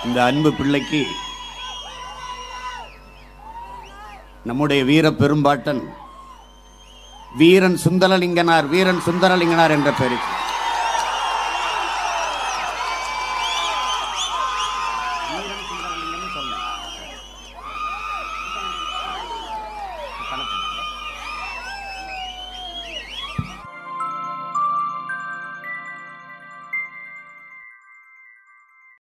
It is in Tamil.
இந்த அன்பு பிள்ளைக்கு நம்முடைய வீர பெரும்பாட்டன் வீரன் சுந்தரலிங்கனார் என்ற பெயர் கணக்கு